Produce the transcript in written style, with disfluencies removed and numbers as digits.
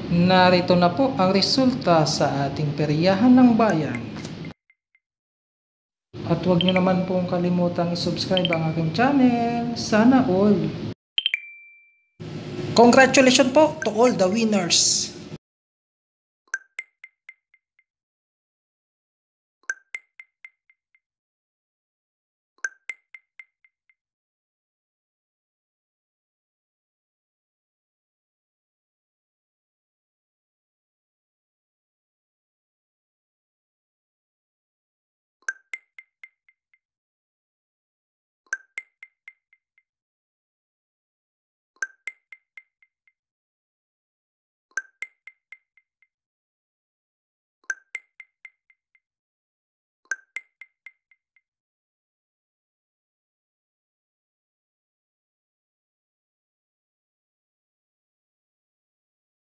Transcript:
Narito na po ang resulta sa ating peryahan ng bayan. At huwag nyo naman pong kalimutang i-subscribe ang aking channel. Sana all. Congratulations po to all the winners.